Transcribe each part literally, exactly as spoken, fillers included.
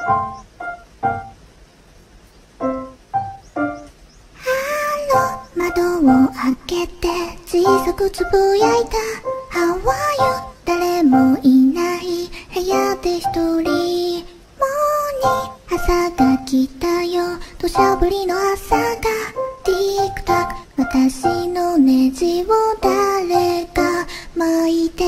窓を開けて小さくつぶやいた How are you? 誰もいない部屋で一人もうに朝が来たよ土砂降りの朝がティックタック私のネジを誰か巻いて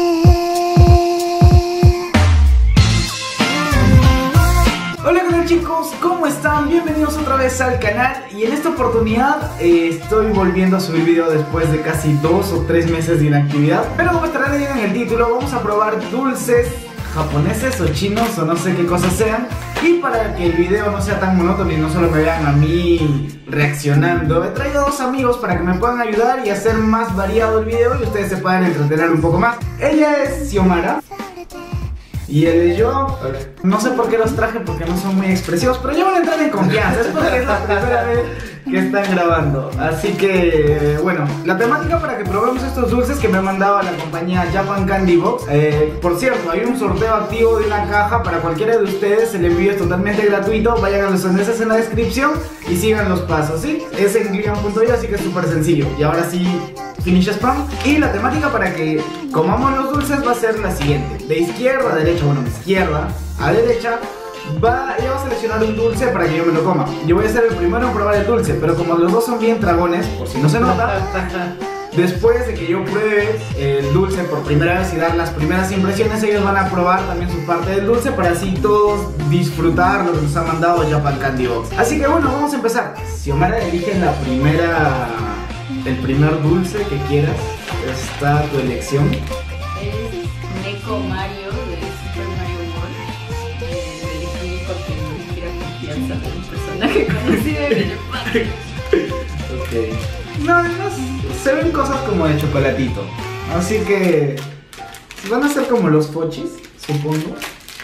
Hola, ¿qué tal chicos? ¿Cómo están? Bienvenidos otra vez al canal y en esta oportunidad eh, estoy volviendo a subir video después de casi dos o tres meses de inactividad. Pero como estarán leyendo en el título, vamos a probar dulces japoneses o chinos o no sé qué cosas sean. Y para que el video no sea tan monótono y no solo me vean a mí reaccionando, he traído dos amigos para que me puedan ayudar y hacer más variado el video y ustedes se puedan entretener un poco más. Ella es Xiomara y él es yo. No sé por qué los traje porque no son muy expresivos, pero ya van a entrar en confianza, es porque es la primera vez que están grabando. Así que, bueno, la temática para que probemos estos dulces que me ha mandado a la compañía Japan Candy Box. eh, Por cierto, hay un sorteo activo de una caja para cualquiera de ustedes. El envío es totalmente gratuito. Vayan a los enlaces en la descripción y sigan los pasos, ¿sí? Es en glion punto i o, así que es súper sencillo. Y ahora sí, finish spam. Y la temática para que comamos los dulces va a ser la siguiente: de izquierda a derecha, bueno, de izquierda a derecha Va, ella va a seleccionar un dulce para que yo me lo coma. Yo voy a ser el primero en probar el dulce, pero como los dos son bien dragones, por si no se nota, después de que yo pruebe el dulce por primera vez y dar las primeras impresiones, ellos van a probar también su parte del dulce para así todos disfrutar lo que nos ha mandado Japan Candy Box. Así que bueno, vamos a empezar. Xiomara, elige la primera, el primer dulce que quieras. Está a tu elección. Es Neko Mario de Super Mario World. Eh, lo elegí porque no me quiero confianza de un personaje conocido en el parque. Ok. No, además se ven cosas como de chocolatito. Así que van a ser como los pochis, supongo.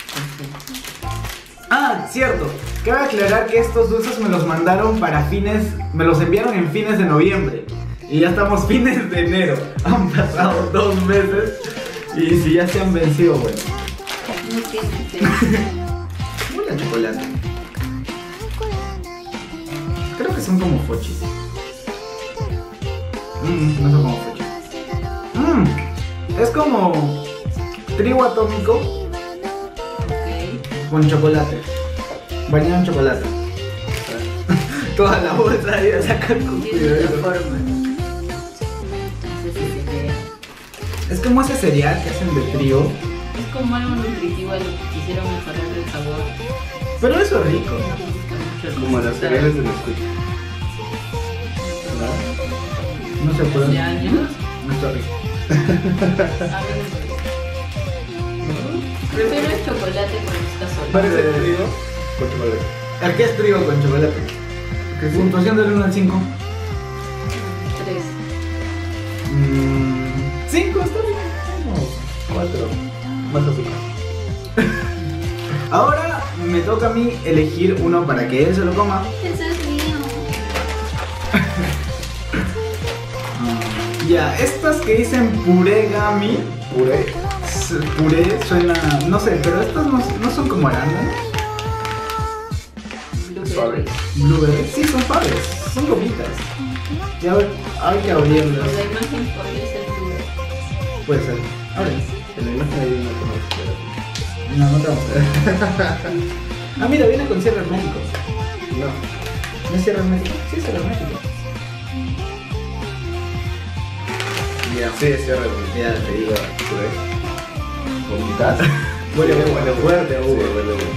Ah, cierto. Cabe aclarar que estos dulces me los mandaron para fines, me los enviaron en fines de noviembre. Y ya estamos fines de enero. Han pasado dos meses. Y si ya se han vencido, bueno. No tiene Huele a chocolate. Creo que son como fochis. Mmm, no son como fochis. Mmm, es como trigo atómico con chocolate. Bañado en chocolate. Toda la bolsa ahí a sacar con Tiene otra forma. Es como ese cereal que hacen de trigo. Es como algo nutritivo a lo que quisieron mejorar el sabor. Pero eso es rico. No me gusta mucho. Como las cereales de Nesquik. No se puede. De años. No está rico. A mí no me gusta. Prefiero el chocolate cuando está solo. Parece trigo. Con chocolate. ¿A qué es trigo con chocolate? ¿Qué puntuación del uno al cinco? Tres. cinco, está bien. Vamos. Cuatro. Más azúcar. Ahora me toca a mí elegir uno para que él se lo coma. Ese es mío. Ya, estas que dicen purégami. Puré. s- Puré suena. No sé, pero estas no, no son como arándanos. Suave. Blueberries. Sí, son padres. Son gomitas. Ya, a ver, hay que abrirlas. La imagen podría ser dura. Puede ser. Abre. En la imagen hay una con chocolate. No, no te vamos a ver. Ah, mira, viene con cierre hermético. No. ¿No es cierre hermético? Sí, es cierre hermético. Ya, Sí, es cierre. ya te digo. Puré. Gomitas. Huele, Sí, huele fuerte a Sí, uva. huele a uva.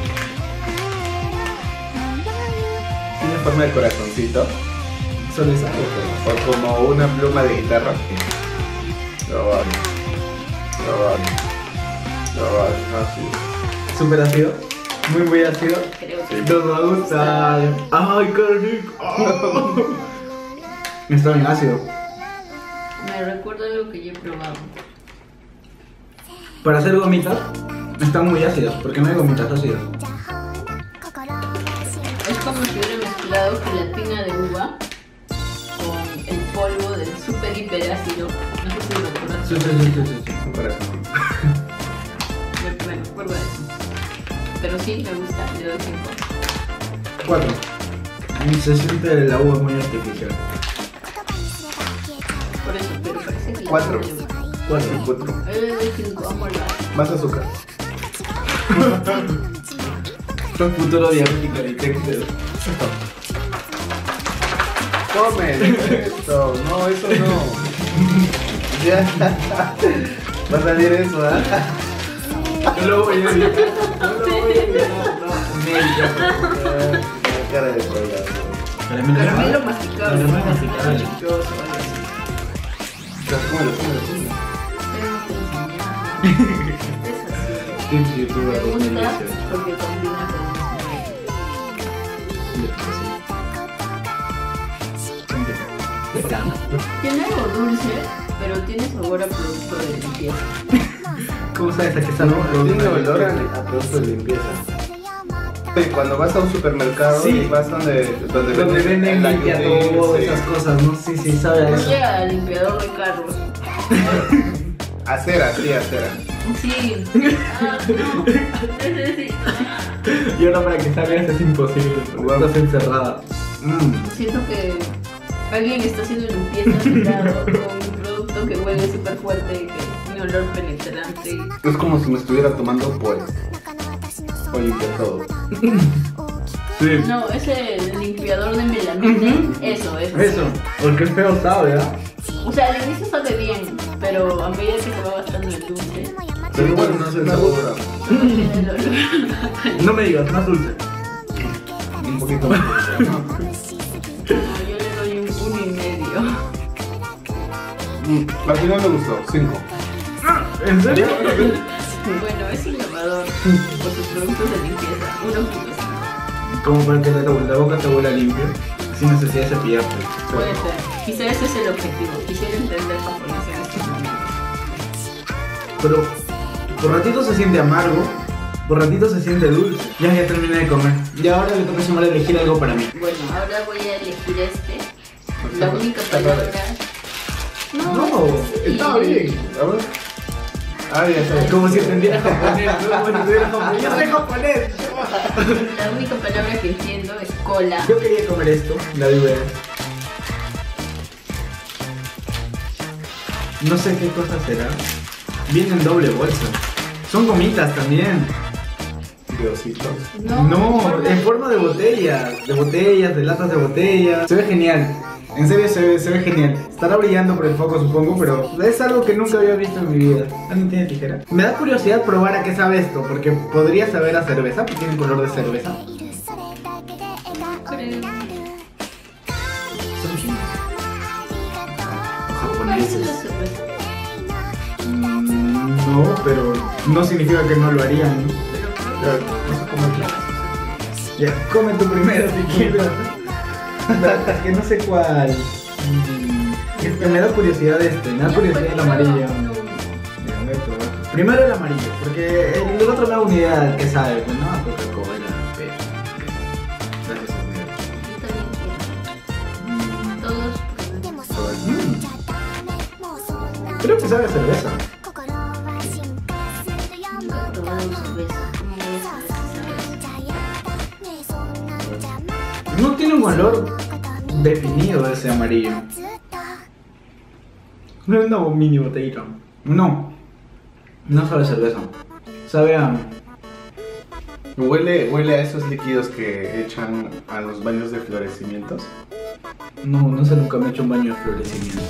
Tiene forma de corazoncito. Solo esa. O como una pluma de guitarra. Probar. Probar. Probar. Así. Súper ácido. Muy, muy ácido. Creo que Sí. Nos va a gustar. ¡Ay, qué rico! Está bien ácido. me recuerda algo que yo he probado. Para hacer gomitas, están muy ácidas, porque no hay gomitas ácidas. Es como si hubiera mezclado gelatina de uva con el polvo del super hiper ácido. No sé si lo recuerdas. Sí, sí, sí, sí, sí. Un corazón. Bueno, prueba eso. pero sí me gusta, le doy cinco. cuatro. Se siente el agua muy artificial. Por eso, pero parece que... Cuatro. cuatro. Cuatro. Eh, le doy cinco, amor. Más azúcar. Son futuro diabético detector. Come esto. No, eso no. Ya. Va a salir eso, ¿ah? No lo voy a editar. No lo voy a editar. No, La cara de pollo. Caramelo masticable. Caramelo masticable. Chistoso, algo así. Cómelo, cómelo, cómelo. Es así. Tips youtuber Me dos mil gusta dieciocho. porque combina con... Tiene algo dulce, pero tiene sabor a producto de limpieza. ¿Cómo sabes a qué está? No, Tiene olor a, a producto de limpieza. Sí, cuando vas a un supermercado Sí. y vas donde, donde, Donde venden la limpia Yutin, todo, sí. esas cosas, ¿no? Sí, sí, sabe a eso. Oye, al limpiador de carros. Acera, sí, acera. Sí. Ah, no. Necesito. Y ahora para que salgas es imposible, porque estás encerrada. Mm. Siento que alguien está haciendo limpieza de lado con un producto que huele súper fuerte, que tiene olor penetrante. Es como si me estuviera tomando pues. O limpia todo. Sí. No, es el limpiador de melamina. Eso, eso. Eso, porque es feo sabe, ¿ah? O sea, al inicio sabe bien, pero a medida que se va gastando el dulce, Pero igual no se sabor. tiene el olor. No me digas, más dulce. Un poquito más. No, yo le doy un uno y medio. Mm, al final me gustó, cinco. ¿En serio? Bueno, es innovador por sus productos de limpieza. uno punto cinco. Como para que la, la boca te huela limpio, sin necesidad de cepillarte. Puede ser. Quizá ese es el objetivo. Quisiera entender japonés en este momento. Pero por ratito se siente amargo, por ratito se siente dulce. Ya, ya terminé de comer. Y ahora le toca a Xiomara elegir algo para mí. Bueno, ahora voy a elegir este. La única palabra. No, sí. estaba bien. A ver. Ah, ya sabes. Como si entendiera japonés, ¿no? Como si entendiera japonés. Yo soy japonés. La única palabra que entiendo es cola. Yo quería comer esto, la vive. No sé qué cosa será. Viene en doble bolsa. Son gomitas también. Diositos. No, en forma de botellas, de botellas, de latas de botellas. Se ve genial. En serio se ve, se ve genial. Estará brillando por el foco, supongo, pero es algo que nunca había visto en mi vida. ¿Alguien tiene tijera? Me da curiosidad probar a qué sabe esto, porque podría saber a cerveza, porque tiene color de cerveza. Creo. Son chinos. Parece la Japoneses. cerveza. Mm, no, pero no significa que no lo harían, ¿no? Pero creo Ya, no sé cómo que es. Ya, come tú primero si quieres. Es que no sé cuál. Mm, es que me da curiosidad este, me da curiosidad el amarillo. Ya, voy a probar. Primero el amarillo, porque el, el otro me da una idea de qué sabe, pues no, Coca-Cola, pero. Gracias, amigo. todos. Mm, creo que sabe a cerveza. Nunca he probado cerveza. ¿Cómo es cerveza? No tiene un olor definido ese amarillo. No es una mini botellita. No. No sabe a cerveza. Sabe a. Huele, huele a esos líquidos que echan a los baños de florecimientos. No, no sé, nunca me he hecho un baño de florecimiento.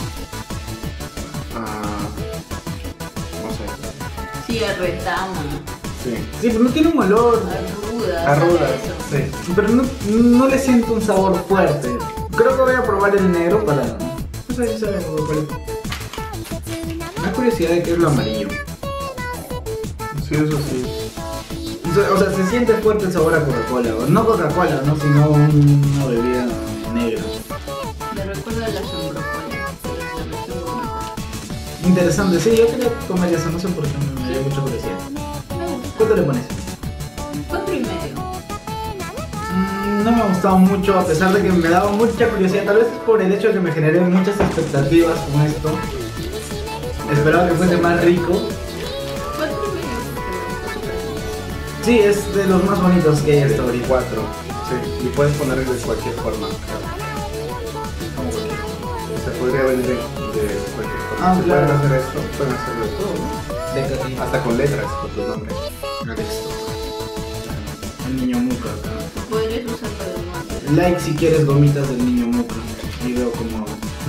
Ah, no sé. Sí, a retama, Sí. Sí, pero no tiene un olor. a ruda. A ruda, ¿sabes eso? sí. Pero no, no le siento un sabor fuerte. Creo que voy a probar el negro para. No sé si sabe algo, pero. Me da curiosidad de qué es lo amarillo. Sí, eso sí. O sea, o sea, se siente fuerte el sabor a Coca-Cola. o No Coca-Cola, ¿no? Sino una bebida negra. Me recuerda a la sombrocola, la versión bonita. Interesante, sí, yo quería comer eso, no sé por qué me dio mucha curiosidad. ¿Cuánto le pones? Cuatro y medio. Mm, no me ha gustado mucho, a pesar de que me daba mucha curiosidad. Tal vez es por el hecho de que me generé muchas expectativas con esto. Esperaba que fuese más rico. Cuatro y medio porque está súper bien. Sí, es de los más bonitos que hay hasta ahorita. Cuatro. Sí, y puedes ponerle de cualquier forma. Se podría vender de cualquier forma. Ah, si claro. pueden hacer esto, pueden hacerlo de todo, ¿no? De Katy. Hasta con letras, con tu nombre. El niño Muca. Podrías usarlo de nuevo. Like si quieres gomitas del niño Muca. Y veo como.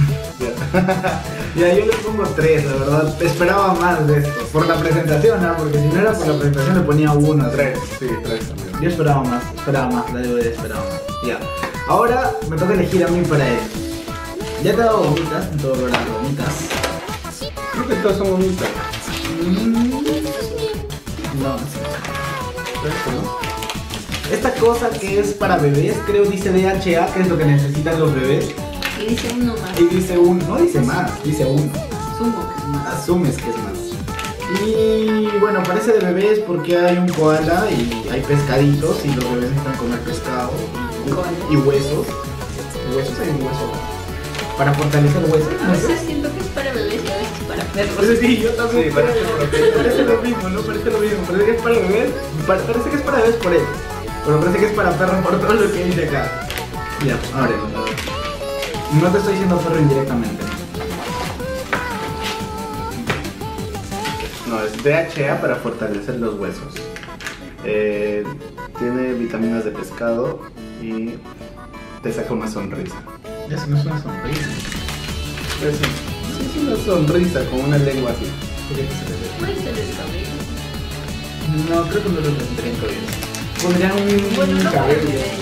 Ya, yo le pongo tres, la verdad. Esperaba más de esto. Por la presentación, ¿no? Porque si no era por la presentación le ponía uno. Tres, sí, tres también. Yo esperaba más, esperaba más, la debo de esperaba más. Ya. Ahora me toca elegir a mí para él. Ya te he dado gomitas, en todo lugar gomitas. Creo que todas son bonitas. Mm, no, sí. Esto, ¿no? Esta cosa que es para bebés, creo dice D H A, que es lo que necesitan los bebés. Y dice uno más. Y dice uno, no dice más, dice uno. Sumo que es más. Asumes que es más. Y bueno, parece de bebés porque hay un koala y hay pescaditos y los bebés necesitan comer pescado y, Koala. y huesos. Huesos, hay un hueso. Para fortalecer huesos. A veces siento que es para bebés y a veces para perros. Pues sí, yo también Sí, creo. parece lo mismo. Parece lo mismo, ¿no? Parece lo mismo. Parece que es para bebés. pa- Parece que es para bebés por él. Pero parece que es para perros por todo lo que dice acá. Ya, ábrelo. No te estoy diciendo perro indirectamente. No, es D H A para fortalecer los huesos. Eh, tiene vitaminas de pescado y te saca una sonrisa. Ya se me suena sonrisa. Es, es una sonrisa con una lengua así. Puede ser el cabello. No, creo que no lo tendría en cabello. Pondrían un Bueno, no para cabello. bebés.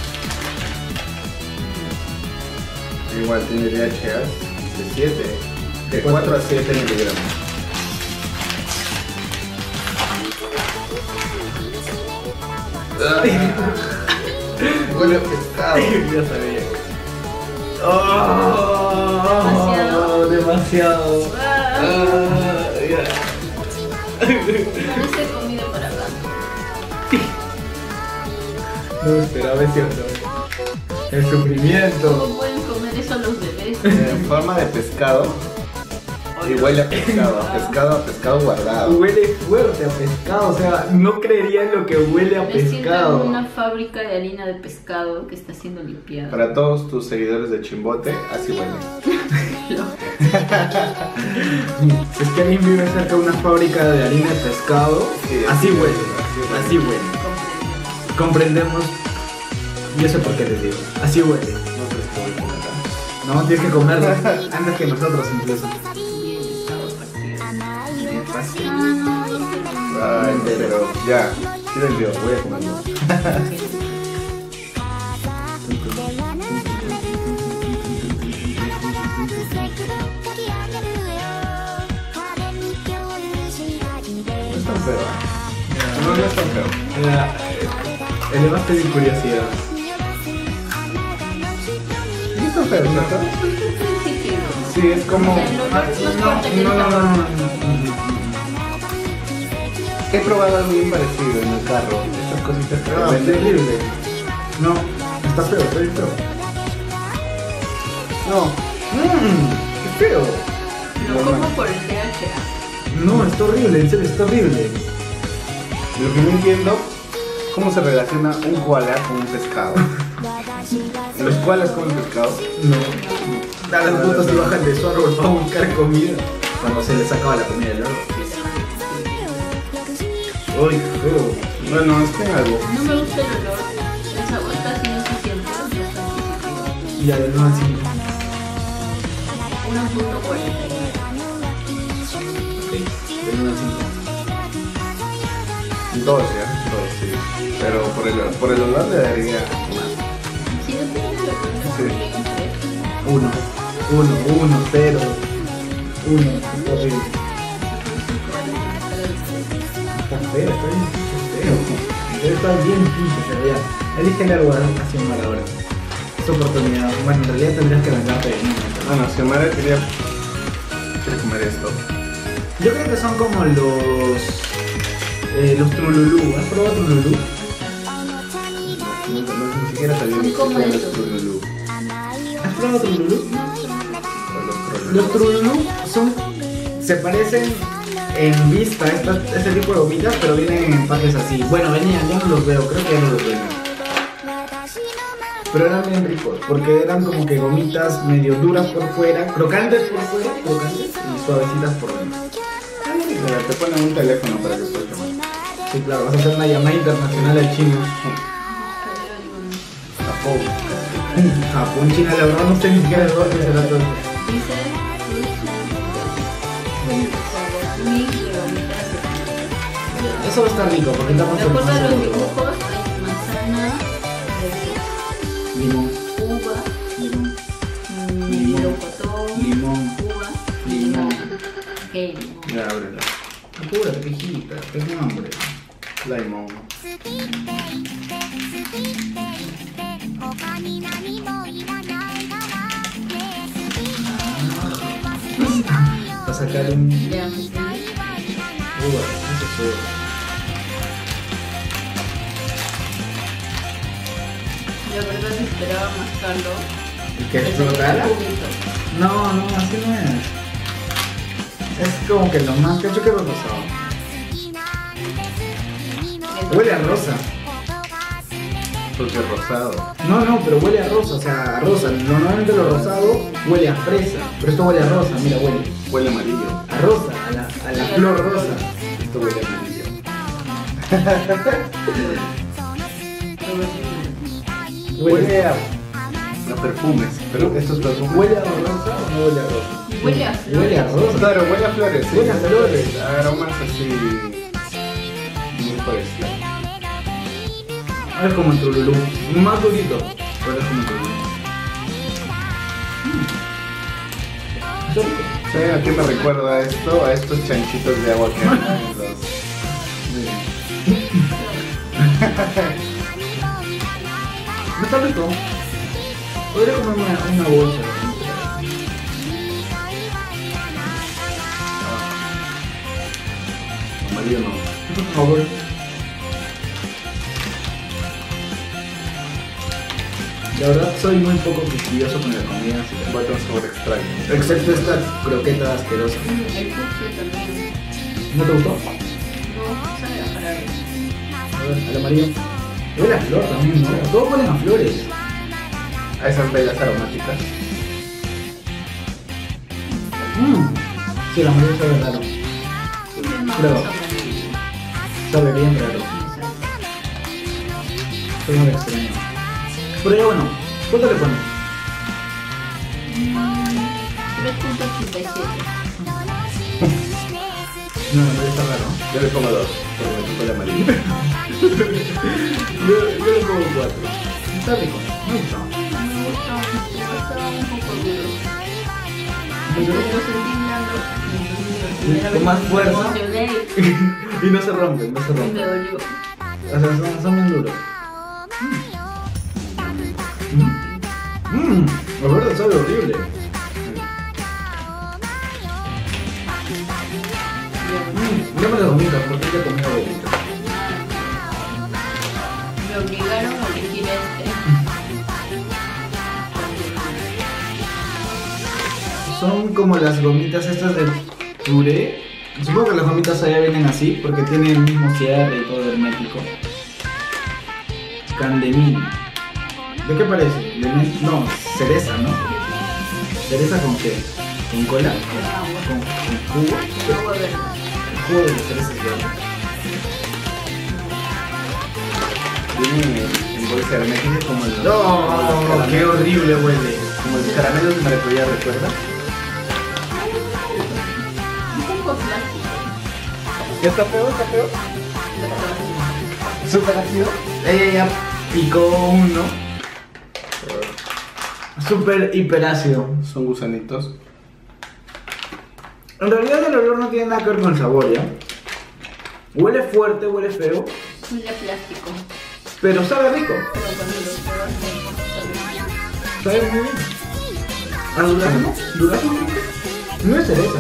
Igual tiene D H A de siete, de cuatro a siete miligramos. Huele a pescado. Ya sabía. Oh, Demasiado. demasiado. Ah, Ah, ya. parece comida para gato. No esperaba, es cierto. El sufrimiento. ¿Cómo pueden comer eso los bebés? En forma de pescado. Y huele a pescado, a pescado, a pescado guardado. Huele fuerte a pescado, o sea, no creería en lo que huele a Me siento pescado. en una fábrica de harina de pescado que está siendo limpiada. Para todos tus seguidores de Chimbote, así huele. Es que alguien vive cerca de una fábrica de harina de pescado. Sí, así así huele, huele. así huele. Comprendemos. Yo sé por qué les digo. Así huele. No sé si puedo comer acá. No, tienes que comerlo antes que nosotros incluso. Bien, estaba partido. Bien fácil. Ay, pero ya, silencio, voy a comerlo. No es tan feo, ¿eh? No, no es tan feo. Mira, elevaste mi curiosidad. No es tan feo, ¿cierto? Principio. Sí, es como... O sea, el olor es más No, fuerte que el no, no, sabor. no, no. He probado algo bien parecido en el carro. Estas cositas que Ah, venden. terrible. No, está feo, está bien feo. No, Mmm, qué feo. Lo como por el D H A. No, está horrible, en serio, está horrible. lo que no entiendo, ¿cómo se relaciona un koala con un pescado? ¿Los koalas comen pescado? No. A las putas se bajan de su árbol para buscar comida. Cuando se les acaba la comida del árbol. Uy, qué feo. Bueno, es que algo. No me gusta el olor. El sabor casi no se siente. Es bastante positivo. Y además al cinco. uno punto cuarenta. Ok, del uno al cinco. Dos, ya, dos, sí. Pero por el, por el olor le daría más. Si no tiene el olor, Sí. un tres. Uno, uno, uno, cero. Uno, está horrible. Está feo, está bien feo. Debe estar bien pinche, pero ya. Elígele algo así mal ahora. Es tu oportunidad. Bueno, en realidad tendrías que vengarte de mí. Bueno, si Omar quería, quiere comer esto. Yo creo que son como los. Eh, los Trululú. ¿Has probado Trululú? No, no, no, ni siquiera sabía Son ni como siquiera esos. los Trululú. ¿Has probado Trululú? O los Trululú. Los Trululú son. Se parecen en vista esta, este tipo de gomitas, pero vienen en empaques así. Bueno, venían, ya no los veo, creo que ya no los veo. Pero eran bien ricos, porque eran como que gomitas medio duras por fuera, crocantes por fuera, crocantes y suavecitas por dentro. Mira, te ponen un teléfono para que puedas llamar. Sí, claro, vas a hacer una llamada internacional al chino. Japón. Japón, China, la verdad no sé ni siquiera de dónde será todo. Dice Eso va a estar rico, porque estamos de acuerdo a los seguro. dibujos, hay manzana, Limón, uva, limón, mm, Limón. melocotón, limón. uva, Limón. Ok, limón. Ya, ábrela. Apúrate, pejita, tengo hambre. Limón. Para sacar un Ya, ¿me entiendes? uva, eso es uva. La verdad esperaba mascarlo. ¿Y que explotara? No, no, así no es. Es como que lo más cacho que he rosado. Huele a rosa. Porque es rosado. No, no, pero huele a rosa, o sea, a rosa. Normalmente lo rosado huele a fresa, pero esto huele a rosa, mira, huele. Huele amarillo. A rosa, a la, a la flor rosa. Esto huele amarillo. Huele a... A perfumes. Pero estos perfumes. ¿Huele a rosa o no huele a rosa? Huele a flores. Huele a rosa. Claro, huele a flores. sí. Huele a flores. Aromas así. Muy parecidos. Es como el trululú. Más durito, pero es como el trululú. Mm. Está rico. ¿Saben a qué me recuerda esto? A estos chanchitos de agua que hay en los... Está rico. Podría comerme una, una bolsa. Amarillo no. Por favor. La verdad soy muy poco quisquilloso con la comida, así que... Va a tener un sabor extraño. Excepto esta croqueta asquerosa. Mm, el fucsia también. ¿No te gustó? No, sabe a jarabe. A ver, al amarillo. Huele a flor también, ¿no? Todos huelen a flores. A esas velas aromáticas. Mmm. Sí, el amarillo sabe raro. Prueba. Sabe bien raro. Soy muy extraño. Pero ya bueno, ¿cuánto le pones? tres punto ochenta y siete. No, no, está raro. Yo le pongo dos, porque me tocó el amarillo. Yo, yo le pongo cuatro. Está rico, me gusta. Me gustó, me gustaba un poco duro. ¿Muy duro? Lo sentí blando. Primera Con vez más me fuerza. emocioné Y no se rompen, no se y me rompen. dolió. O sea, son, son bien duros. Mmm, la verdad sabe horrible. Mmm, ya me las gomitas, porque ya he comido gomitas. Me obligaron a elegir este. Son como las gomitas estas de puré. Supongo que las gomitas allá vienen así, porque tienen el mismo cierre y todo hermético. Candemín. ¿De qué parece? De mes- no, cereza, ¿no? ¿Cereza con qué? ¿Con cola? ¿Con, con jugo? Agua verde. El jugo de la cereza es verde. Viene en bolsa hermética como el... ¡No! ¡Qué horrible huele! Como los caramelos de maracuyá, ¿recuerda? Un poco plástico. ¿Está feo? ¿Está feo? ¿Súper ácido? Ella ya picó uno. Súper hiperácido. Son gusanitos. En realidad el olor no tiene nada que ver con el sabor, ¿ya? Huele fuerte, huele feo, Huele a plástico. pero sabe rico. Pero cuando lo pruebas, no sabe. Sabe muy bien. ¿A durazno? ¿Durazno? No es cereza.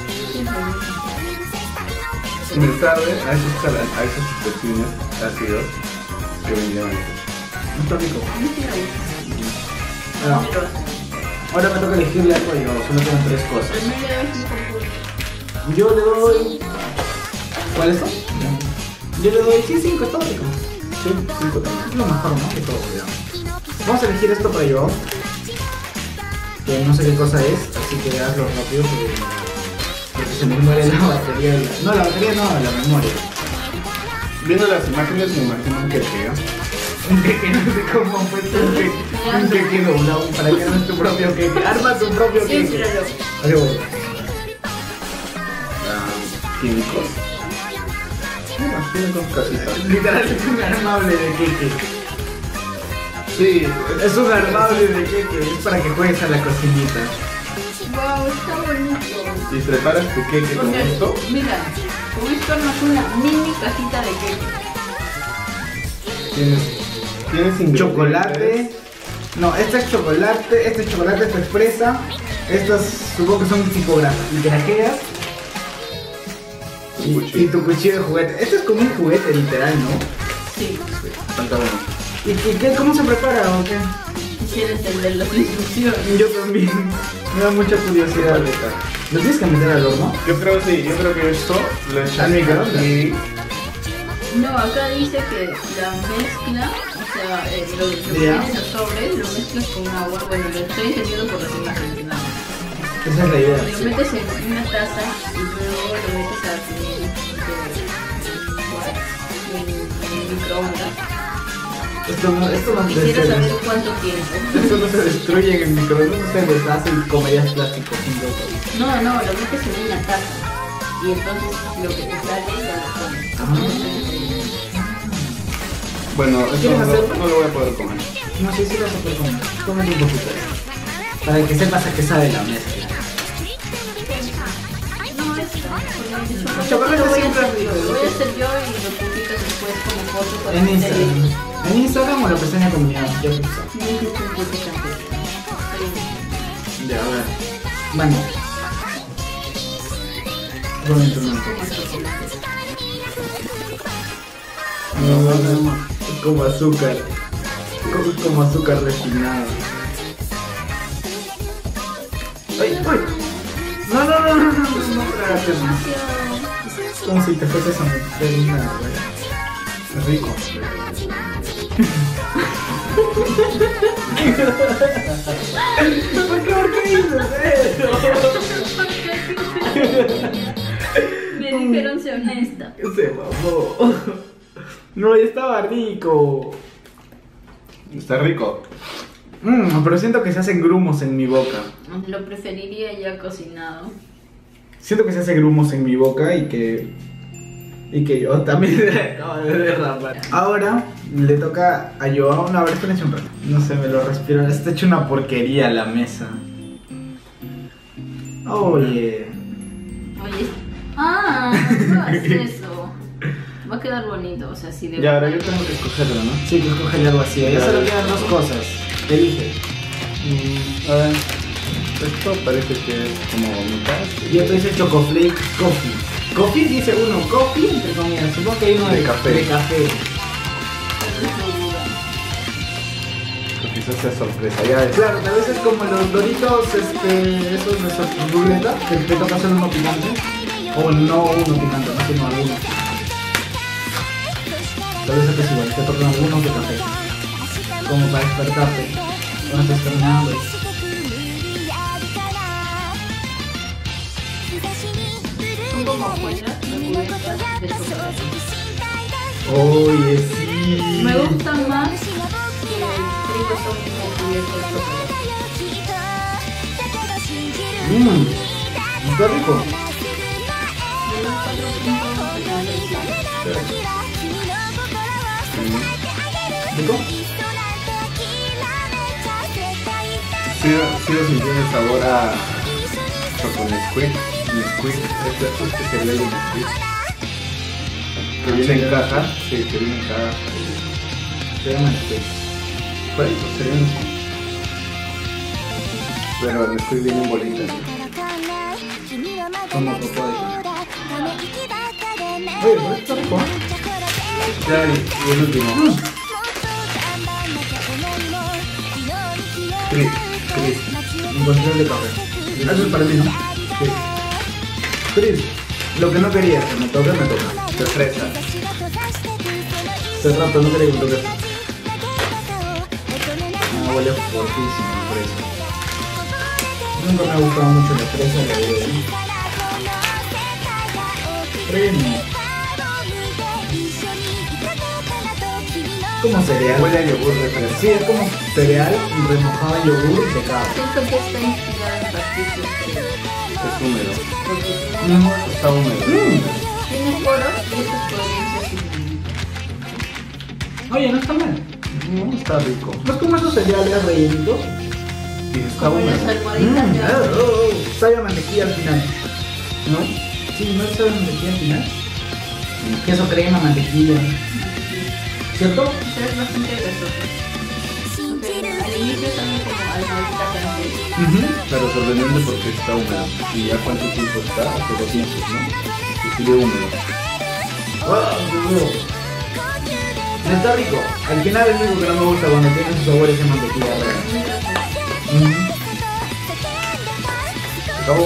Me sabe a esos, cala- a esos chupetines ácidos que vendían antes. No está rico. A mí sí me gusta. Ah, Pero ahora me toca elegirle algo yo, solo tengo tres cosas. primero es un poco. Yo le doy ¿Cuál es esto? Yo le doy sí, cinco, está rico. Sí, cinco también. Es lo mejor, ¿no? De todo, digamos. Vamos a elegir esto para yo. Que no sé qué cosa es, así que hazlo rápido porque, porque se me muere la batería. La... No, la batería no, la memoria. Viendo las imágenes me imagino un queque. Un queque, no sé cómo fue tu queque. Un queque doblado, para que no es tu propio queque. Arma tu propio queque. Cénsuralo. Ahí voy. Ah, químicos. Me imagino con casitas. Literal es un armable de queque. Sí, Es un armable de queque, es para que juegues a la cocinita. Wow, está bonito. y preparas tu queque con Porque, esto. mira, con esto armas una mini cajita de queque. Tienes, tienes ingredientes. Chocolate. No, este es chocolate, este es chocolate, esta es fresa. Estas supongo que son tipo gra- grajeas. Un Y, cuchillo. y tu cuchillo de juguete. Este es como un juguete literal, ¿no? Sí, Falta uno. ¿Y, y qué, cómo se prepara o qué? quisiera entender las instrucciones. Yo también. Me da mucha curiosidad. ¿Lo tienes que meter al horno? Yo creo sí, yo creo que esto lo echas ¿Al microondas? aquí. No, acá dice que la mezcla, o sea, eh, lo, lo que Ya. viene en los sobres, lo mezclas con agua. Bueno, lo estoy entendiendo por las imágenes, nada más. Esa es la idea. Lo metes en una taza y luego lo metes a freír en, en el microondas. Esto no, esto no se Quisiera saber destruye. cuánto tiempo. Esto no se destruye en el microondas, no se deshace y comerías plástico junto con. No, no, lo metes en una taza. Y entonces lo que te sale lo pones. Bueno, esto ¿Quieres no, hacerlo? no lo voy a poder comer. No sé si lo vas a poder comer. Cómete un poquito. Para que sepas a qué sabe la mezcla. No, esto. Chocolate Chocolate lo voy a siempre hacer yo. rico. Lo voy a hacer yo y lo publicas después como foto para En hacer el- Instagram. En Instagram o la pestaña comunidad. Ya que está. No es un publicante. Ya, a ver. Bueno. Con tu nombre. No, no, no. Es como azúcar. Como, como azúcar refinado. ¡Ay, ay! No, no, no, no, no, no, no, tragas eso. Es como si te fueses a meter una, güey. Es rico. ¿Por qué, por qué dices eso? Me dijeron ser honesta. Se mamó. No, ya estaba rico. Está rico. Mmm, pero siento que se hacen grumos en mi boca. Lo preferiría ya cocinado. Siento que se hacen grumos en mi boca y que. Y que yo también acabo de derramar. Ahora le toca a Joao. No, a ver, espérense un rato. No sé, me lo respiro. Está hecho una porquería la mesa. Oye. Oye. Ah, no hagas eso. Va a quedar bonito, o sea, si de Y ahora yo verdad- tengo que escogerlo, ¿no? Sí, que escogerle algo así. Ya solo quedan dos cosas. Elige. Mm, a ver. Esto parece que es como mitad. Y esto dice Chocoflake Coffee. Coffee dice uno, coffee entre comillas. Supongo que hay uno de, De café. De café. Que quizás sea sorpresa. Ya es. Claro, tal vez es como los doritos, este, esos de esa ruleta, que te toca hacer uno picante. O no uno picante, no sino alguno. Tal vez es igual, te tocan algunos de café. Como para despertarte. Cuando estás terminando. Son como abuelas recubiertas de chocolate. Oye, sí. Me gustan más que el trigo son como cubiertos de chocolate. Mmm, está rico. De los cuatro puntos de ¿Rico? Sigo, sigo sintiendo el sabor a Choconesquik. Nesquik. Este, este sería el Nesquik. Que viene en caja. Sí, que viene en caja. Se llama Nesquik. Por eso sería un Nesquik. Pero el Nesquik viene en bolitas. Como popó de. Oye, pero está rico. Ya, y y el último. Cris. Cris. Encontré el de café. Eso es para mí, ¿no? Sí. Chris, lo que no quería que me toque, me toca. De fresa. Hace rato no quería que me toque. Ah, huele fortísimo la fresa. Nunca me ha gustado mucho la fresa, la verdad. Premio. Como cereal. Huele a yogur de fresa. Sí, es como cereal remojado en yogur de cava. Siento que está inspirado en pastillas. Es húmedo. Mm. Está húmedo. Mm. Tiene poros y estos podrían ser sus. Oye, no está mal. No, está rico. ¿No es como esos cereales rellenitos? Y está Como las húmedo. almohaditas Mm, de oh, agua. oh, oh. Sabe a mantequilla al final. ¿No? Sí, ¿no sabe a mantequilla al final? Queso, crema, mantequilla. ¿Cierto? Pero es bastante grasoso. Al inicio también como almohadita francesa. Uh-huh. Pero sorprendente porque está húmedo. ¿Y ya cuánto tiempo está? Hace dos meses, ¿no? Y sigue húmedo. Wow, Dios mío. Está rico. Al final es lo único que no me gusta cuando tiene sus sabores de mantequilla. Uh-huh. Acabó.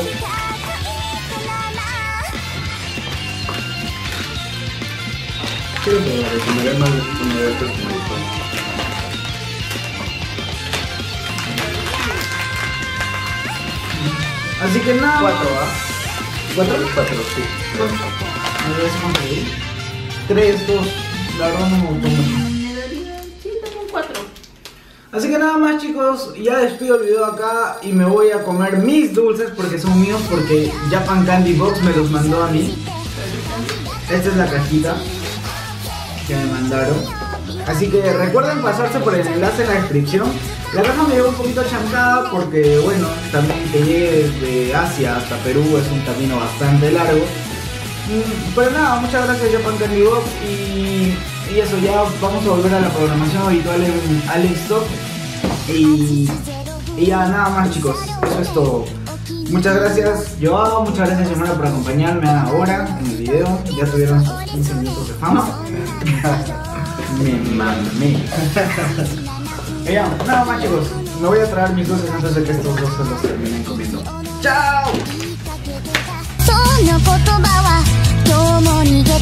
Creo que Me comeré más de una vez que como esto. Así que nada. Cuatro, ¿ah? ¿Cuatro? Cuatro, sí. A ver, ¿cuánto le di? Tres, dos. La verdad no me gustó mucho. Me daría, sí, también cuatro. Así que nada más, chicos, ya despido el video acá y me voy a comer mis dulces porque son míos, porque Japan Candy Box me los mandó a mí. Esta es la cajita que me mandaron. Así que recuerden pasarse por el enlace en la descripción. La caja me llegó un poquito chancada porque, bueno, también que llegue desde Asia hasta Perú es un camino bastante largo. Mm, Pero nada, muchas gracias Japan Candy Box y, y eso, ya vamos a volver a la programación habitual en Alexstop. Y, y ya nada más, chicos, eso es todo. Muchas gracias Joao, muchas gracias Xiomara por acompañarme ahora en el video. Ya tuvieron sus quince minutos de fama. Me mamé. Y ya, nada más, chicos, me voy a traer mis dulces antes de que estos dos se los terminen comiendo. ¡Chao! その言葉は今日も逃げ